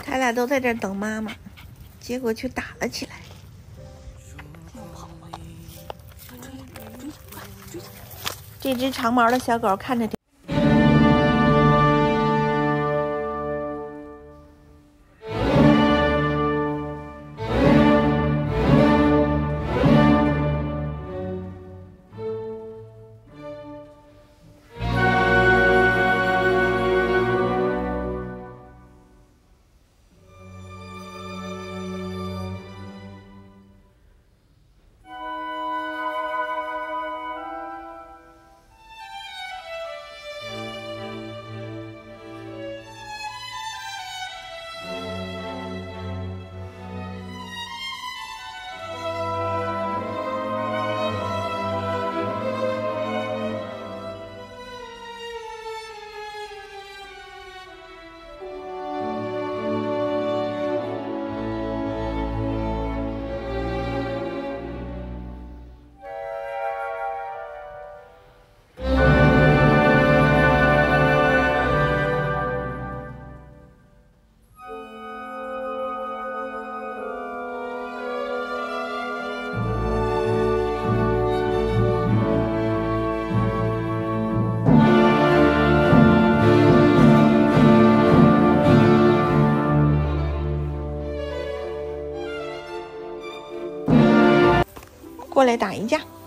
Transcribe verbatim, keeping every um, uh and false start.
他俩都在这等妈妈，结果却打了起来。 又跑了，追它，追它，快追它！ 这只长毛的小狗看着挺。过来打一架。